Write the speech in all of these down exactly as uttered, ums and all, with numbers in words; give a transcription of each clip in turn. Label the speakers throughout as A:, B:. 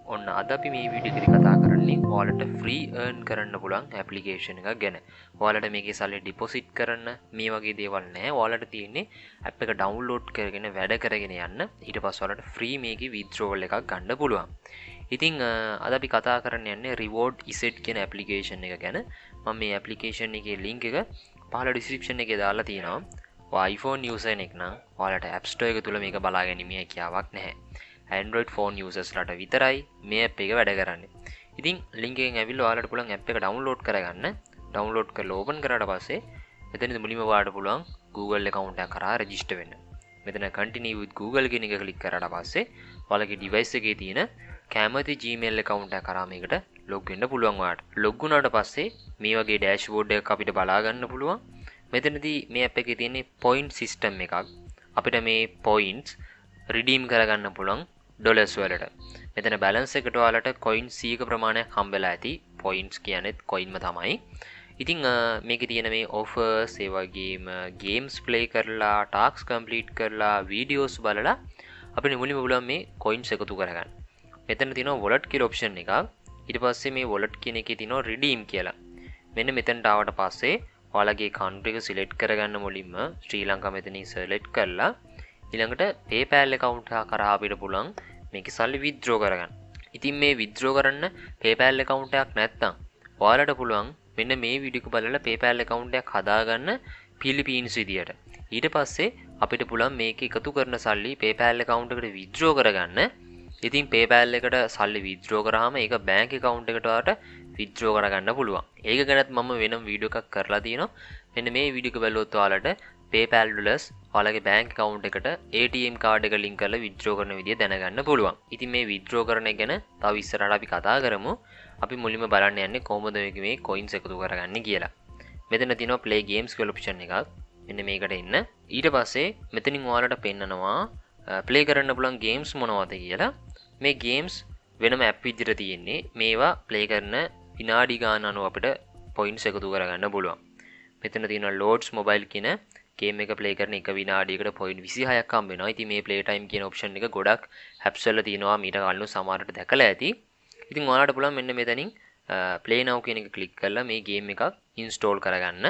A: ඔන්න අද අපි මේ වීඩියෝ එකේදී කතා කරන්නේ ඔයාලට ෆ්‍රී earn කරන්න පුළුවන් ඇප්ලිකේෂන් එකක් ගැන. ඔයාලට මේකේ සල්ලි ඩිපොසිට් කරන්න මේ වගේ දේවල් නැහැ. ඔයාලට තියෙන්නේ ඇප් එක ඩවුන්ලෝඩ් කරගෙන වැඩ කරගෙන යන්න. ඊට පස්සේ ඔයාලට ෆ්‍රී මේකේ withdrawal එකක් ගන්න පුළුවන්. ඉතින් අද අපි කතා කරන්න යන්නේ Rewardz කියන ඇප්ලිකේෂන් එක ගැන. මම මේ ඇප්ලිකේෂන් එකේ link එක පහළ description එකේ දාලා තියෙනවා. ඔයා iPhone user කෙනෙක් නම් ඔයාලට App Store එක තුල මේක බලා ගැනීමේ හැකියාවක් නැහැ. Android phone users ලට විතරයි මේ app එක වැඩ කරන්නේ. ඉතින් link එකෙන් ඇවිල්ලා ඔයාලට පුළුවන් app එක download කරගන්න. download කරලා open කරාට පස්සේ මෙතනදී මුලින්ම ඔයාලට පුළුවන් Google account එක කරා register වෙන්න. මෙතන continue with Google කියන එක click කරාට පස්සේ ඔයාලගේ device එකේ තියෙන කැමති Gmail account එක කරා මේකට log වෙන්න පුළුවන් ඔයාලට. log වුණාට පස්සේ මේ වගේ dashboard එකක් අපිට බලා ගන්න පුළුවන්. මෙතනදී මේ app එකේ තියෙන point system එකක්. අපිට මේ points redeem කරගන්න පුළුවන් ඩොලර්ස් වලට. මෙතන බැලන්ස් එකට ඔයාලට coin සීයක ප්‍රමාණයක් හම්බෙලා ඇති. points කියන්නේත් coin ම තමයි. ඉතින් මේකේ තියෙන මේ offers ඒ වගේම games play කරලා, tasks complete කරලා, videos බලලා අපිට මුලින්ම පුළුවන් මේ coins එකතු කරගන්න. මෙතන තියෙනවා wallet කියලා option එකක්. ඊට පස්සේ මේ wallet කියන එකේ තියෙනවා redeem කියලා. මෙන්න මෙතනට ආවට පස්සේ ඔයාලගේ country එක select කරගන්න මුලින්ම ශ්‍රී ලංකා මෙතනින් select කරලා ඊළඟට PayPal account එක කරා අපිට පුළුවන් මේකේ සල්ලි withdraw කරගන්න. ඉතින් මේ withdraw කරන්න PayPal account එකක් නැත්නම් ඔයාලට පුළුවන් මෙන්න මේ වීඩියෝ එක බලලා PayPal account එකක් හදාගන්න පිලිපීන්ස් විදියට. ඊට පස්සේ අපිට පුළුවන් මේක එකතු කරන සල්ලි PayPal account එකට withdraw කරගන්න. ඉතින් PayPal එකට සල්ලි withdraw කරාම ඒක bank account එකට ඔයාලට withdraw කරගන්න පුළුවන්. ඒක ගැනත් මම වෙනම වීඩියෝ එකක් කරලා තියෙනවා. මෙන්න මේ වීඩියෝ එක බලුවොත් ඔයාලට PayPal dollars ඔයාලගේ bank account එකට A T M card එක link කරලා withdraw කරන විදිය දැනගන්න පුළුවන්. ඉතින් මේ withdraw කරන එක ගැන තව ඉස්සරහට අපි කතා කරමු. අපි මුලින්ම බලන්න යන්නේ කොහොමද මේ coins එකතු කරගන්නේ කියලා. මෙතන තියෙනවා play games කියලා option එකක්. මෙන්න මේකට එන්න. ඊට පස්සේ මෙතනින් ඔයාලට පෙන්නනවා play කරන්න පුළුවන් games මොනවද කියලා. මේ games වෙනම app විදිහට තියෙන්නේ. මේවා play කරන විනාඩි ගාන අනුව අපිට points එකතු කරගන්න පුළුවන්. මෙතන තියෙනවා loads mobile කියන game එක play කරන එක විනාඩියකට point විසිහයක් හම්බ වෙනවා. ඉතින් මේ play time කියන option එක ගොඩක් apps වල තියෙනවා. මීට කලින් සමහරට දැකලා ඇති. ඉතින් ඔයාලට පුළුවන් මෙන්න මෙතනින් play now කියන එක click කරලා මේ game එකක් install කරගන්න.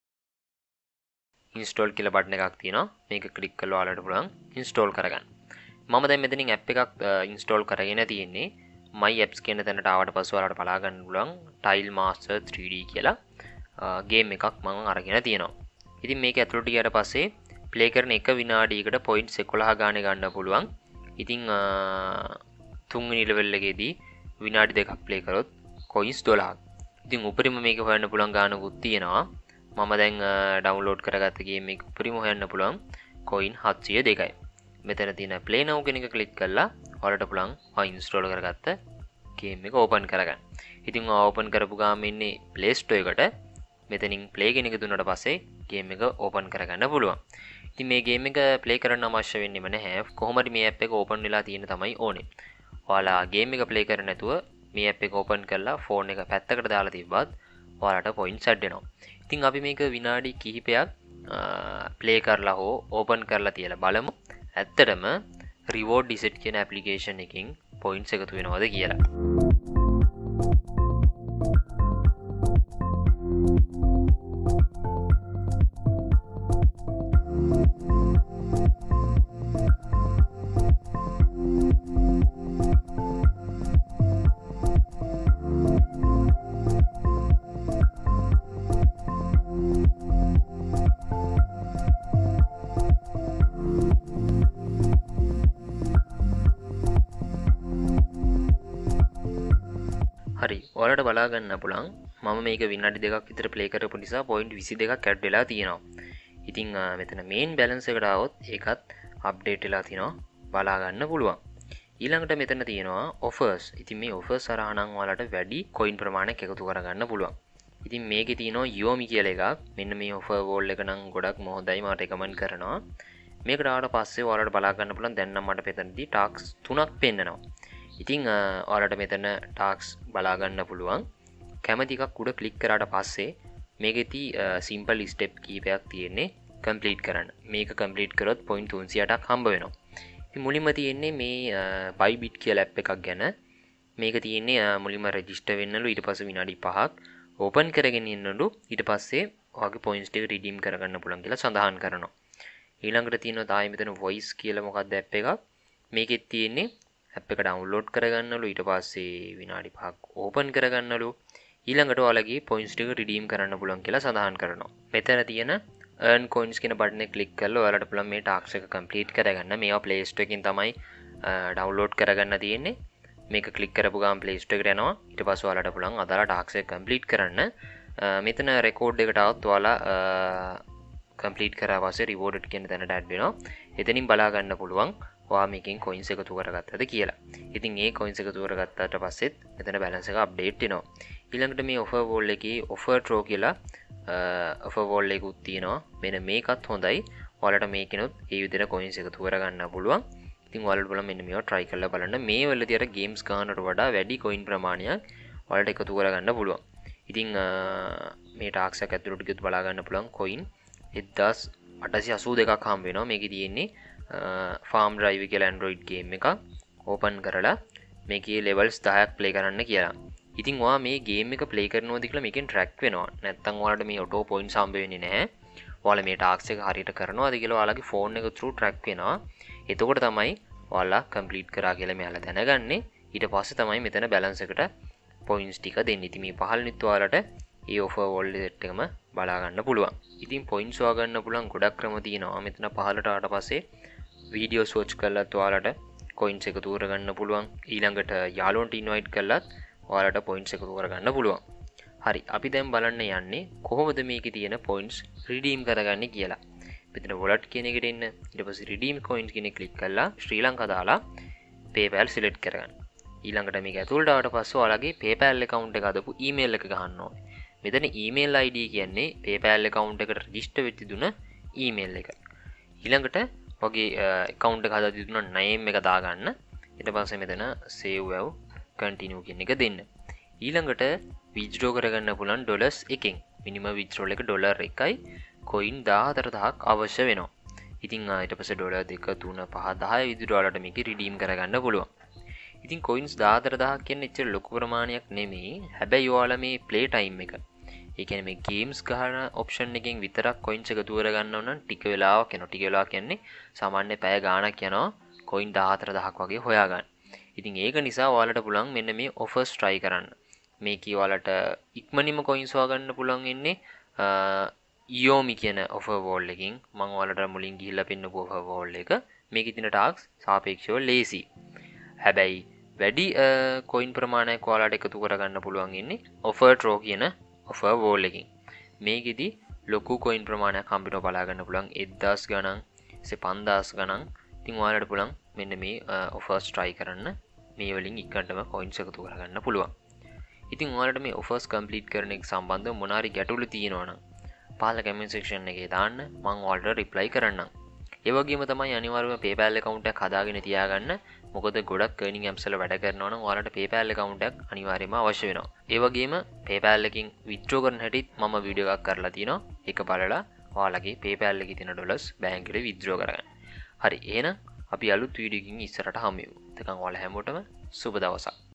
A: install කියලා button එකක් තියෙනවා. මේක click කරලා ඔයාලට පුළුවන් install කරගන්න. මම දැන් මෙතනින් app එකක් install කරගෙන තියෙන්නේ. my apps කියන තැනට ආවට පස්සේ ඔයාලට බලා ගන්න පුළුවන් tile master three D කියලා game එකක් මම අරගෙන තියෙනවා. ඉතින් මේක ඇතුළට ගියාට පස්සේ play කරන එක විනාඩියකට points එකොළහ ගානේ ගන්න පුළුවන්. ඉතින් තුන්වෙනි level එකේදී විනාඩි දෙකක් play කරොත් coins දොළහක්. ඉතින් උපරිම මේක හොයන්න පුළුවන් ගානකුත් තියෙනවා. මම දැන් download කරගත්ත game එක උපරිම හොයන්න පුළුවන් coin හත්සිය දෙකයි. මෙතන තියෙන play now කියන එක click කරලා ඔයාලට පුළුවන් ඔය install කරගත්ත game එක open කරගන්න. ඉතින් ඔය open කරපු ගාම ඉන්නේ Play Store එකට. මෙතනින් play කියන එක දුන්නාට පස්සේ game එක open කරගන්න පුළුවන්. ඉතින් මේ game එක play කරන්න අවශ්‍ය වෙන්නේම නැහැ. කොහොම හරි මේ app එක open වෙලා තියෙන තමයි ඕනේ. ඔයාලා game එක play කරන්නේ නැතුව මේ app එක open කරලා phone එක පැත්තකට දාලා තිබ්බත් ඔයාලට points add වෙනවා. ඉතින් අපි මේක විනාඩි කිහිපයක් play කරලා හෝ open කරලා තියලා බලමු. ඇත්තටම Rewardz කියන application එකකින් points එකතු වෙනවද කියලා. හරි ඔයාලට බලා ගන්න පුළුවන් මම මේක විනාඩි දෙකක් විතර play කරපු නිසා point විසි දෙකක් add වෙලා තියෙනවා. ඉතින් මෙතන main balance එකට આવොත් ඒකත් update වෙලා තිනවා බලා ගන්න පුළුවන්. ඊළඟට මෙතන තියෙනවා offers. ඉතින් මේ offers හරහා නම් ඔයාලට වැඩි coin ප්‍රමාණයක් එකතු කරගන්න පුළුවන්. ඉතින් මේකේ තියෙනවා Emoney කියලා එකක්. මෙන්න මේ offer wall එක නම් ගොඩක් මොහොතයි මට recommend කරනවා. මේකට ආවට පස්සේ ඔයාලට බලා ගන්න පුළුවන් දැන් නම් මට මෙතනදී tasks තුනක් පෙන්නනවා. ඉතින් ඔයාලට මෙතන tasks බලා ගන්න පුළුවන්. කැමති එකක් උඩ click කරාට පස්සේ මේකෙති simple step කීපයක් තියෙන්නේ complete කරන්න. මේක complete කරොත් point තුන්සිය අටක් හම්බ වෙනවා. ඉතින් මුලින්ම තියෙන්නේ මේ Bybit කියලා app එකක් ගැන. මේක තියෙන්නේ මුලින්ම රෙජිස්ටර් වෙන්නලු ඊට පස්සේ විනාඩි පහක් ඕපන් කරගෙන ඉන්නලු ඊට පස්සේ ඔයාගේ පොයින්ට්ස් ටික රිඩීම් කරගන්න පුළුවන් කියලා සඳහන් කරනවා. ඊළඟට තියෙනවා තායි මෙතන voice කියලා මොකක්ද ඇප් එකක්. මේකෙත් තියෙන්නේ ඇප් එක ඩවුන්ලෝඩ් කරගන්නලු ඊට පස්සේ විනාඩි පහක් ඕපන් කරගන්නලු ඊළඟට ඔයාලගේ පොයින්ට්ස් ටික රිඩීම් කරන්න පුළුවන් කියලා සඳහන් කරනවා. මෙතන තියෙන earn coins කියන බටන් එක ක්ලික් කරලා ඔයාලට පුළුවන් මේ ටාස්ක් එක කම්ප්ලීට් කරගන්න. මේවා Play Store එකකින් තමයි ඩවුන්ලෝඩ් කරගන්න තියෙන්නේ. මේක ක්ලික් කරපු ගමන් Play Store එකට යනවා. ඊට පස්සේ ඔයාලට පුළුවන් අදාළ ටාස්ක් එක කම්ප්ලීට් කරන්න. මෙතන රෙකෝඩ් එකට આવත් ඔයාලා කම්ප්ලීට් කරා පස්සේ rewarded කියන තැනට ඇඩ් වෙනවා. එතනින් බලා ගන්න පුළුවන් ඔයා මේකෙන් coins එකතු කරගත්තද කියලා. ඉතින් ඒ coins එකතු කරගත්තාට පස්සෙත් මෙතන balance එක update වෙනවා. ඊළඟට මේ offer wall එකේ offer draw කියලා offer wall එකකුත් තියෙනවා. මෙන්න මේකත් හොඳයි. ඔයාලට මේකිනුත් ඒ විදිහට coins එකතු කරගන්න පුළුවන්. ඉතින් ඔයාලට බලන්න මෙන්න මේවා try කරලා බලන්න. මේ වලදී අර games ගන්නට වඩා වැඩි coin ප්‍රමාණයක් ඔයාලට එකතු කරගන්න පුළුවන්. ඉතින් මේ ටාක්ස් එක ඇතුළට ගියොත් බලා ගන්න පුළුවන් coin එක්දාස් අටසිය අසූ දෙකක් හම්බ වෙනවා. මේකේ තියෙන්නේ farm drive කියලා Android game එකක් open කරලා මේකේ levels දහයක් play කරන්න කියලා. ඉතින් ඔයා මේ game එක play කරනවාද කියලා මේකෙන් track වෙනවා. නැත්නම් ඔයාලට මේ auto points හම්බ වෙන්නේ නැහැ. ඔයාලා මේ ටාස්ක් එක හරියට කරනවාද කියලා ඔයාලගේ phone එක through track වෙනවා. එතකොට තමයි ඔයාලා complete කරා කියලා මෙයාලා දැනගන්නේ. ඊට පස්සේ තමයි මෙතන balance එකට points ටික දෙන්නේ. ඉතින් මේ පහළනිත් ඔයාලට ඒ offer wallet එකම බලා ගන්න පුළුවන්. ඉතින් points හොයාගන්න පුළුවන් ගොඩක් ක්‍රම තියෙනවා. මෙතන පහළට ආවට පස්සේ video search කරලත් ඔයාලට coins එකතු කරගන්න පුළුවන්. ඊළඟට යාළුවන්ට invite කරලත් ඔයාලට points එකතු කරගන්න පුළුවන්. හරි, අපි දැන් බලන්න යන්නේ කොහොමද මේකේ තියෙන points redeem කරගන්නේ කියලා. මෙතන wallet කියන එකට එන්න. ඊට පස්සේ redeem coins කියන එක click කරලා ශ්‍රී ලංකා දාලා PayPal select කරගන්න. ඊළඟට මේක ඇතුළට ආවට පස්සේ ඔයාලගේ PayPal account එක අදපු email එක ගහන්න ඕනේ. මෙතන email I D කියන්නේ PayPal account එකට register වෙච්ච දුන email එක. ඊළඟට ඔගේ account එක හදලා දුන්න name එක දාගන්න. ඊට පස්සේ මෙතන save as continue කියන එක දෙන්න. ඊළඟට withdraw කරගන්න පුළුවන් ඩොලර්ස් එකෙන්. minimum withdrawal එක ඩොලර් එකයි. coin දහහතරදහක් අවශ්‍ය වෙනවා. ඉතින් ඊට පස්සේ ඩොලර් දෙක තුන පහ දහය විදිහට ඔයාලට මේක redeem කරගන්න පුළුවන්. ඉතින් coins දහහතරදහක් කියන්නේ එච්චර ලොකු ප්‍රමාණයක් නෙමෙයි. හැබැයි ඔයාලා මේ play time එක, ඒ කියන්නේ මේ games ගන්න option එකෙන් විතරක් coins එකතු කරගන්න ඕන නම් ටික වෙලාවක් යනවා. ටික වෙලාවක් කියන්නේ සාමාන්‍ය පැය ගාණක් යනවා coin දහහතරදහක් වගේ හොයාගන්න. ඉතින් ඒක නිසා ඔයාලට පුළුවන් මෙන්න මේ offers try කරන්න. මේකේ ඔයාලට ඉක්මනින්ම coins හොයාගන්න පුළුවන් ඉන්නේ Emoney කියන offer wall එකකින්. මම ඔයාලට මුලින් ගිහිල්ලා පෙන්නපු offer wall එක. මේකේ තියෙන ටාස්ක් සාපේක්ෂව ලේසි. හැබැයි වැඩි coin ප්‍රමාණයක් ඔයාලට එකතු කරගන්න පුළුවන් ඉන්නේ offer draw කියන offer wall එකකින්. මේකෙදි ලොකු coin ප්‍රමාණයක් හම්බෙනවා බලා ගන්න පුළුවන්. එක්දාස් ගණන්, පන්දාස් ගණන්. ඉතින් ඔයාලට පුළුවන් මෙන්න මේ offers try කරන්න. මේ වලින් එකටම coins එකතු කරගන්න පුළුවන්. ඉතින් ඔයාලට මේ offers complete කරන එක සම්බන්ධව මොන හරි ගැටලු තියෙනවා නම් පහළ comment section එකේ දාන්න. මම ඔයාලට reply කරන්නම්. ඒ වගේම තමයි අනිවාර්යයෙන්ම PayPal account එකක් හදාගෙන තියාගන්න. මොකද ගොඩක් earning apps වල වැඩ කරනවා නම් ඔයාලට PayPal account එකක් අනිවාර්යයෙන්ම අවශ්‍ය වෙනවා. ඒ වගේම PayPal එකකින් withdraw කරන හැටිත් මම වීඩියෝ එකක් කරලා තිනවා. ඒක බලලා ඔයාලගේ PayPal එකේ තියෙන ඩොලර්ස් බැංකුවේ withdraw කරගන්න. හරි, එහෙනම් අපි අලුත් වීඩියෝ එකකින් ඉස්සරහට හමු වෙමු. එතකන් ඔයාලා හැමෝටම සුබ දවසක්.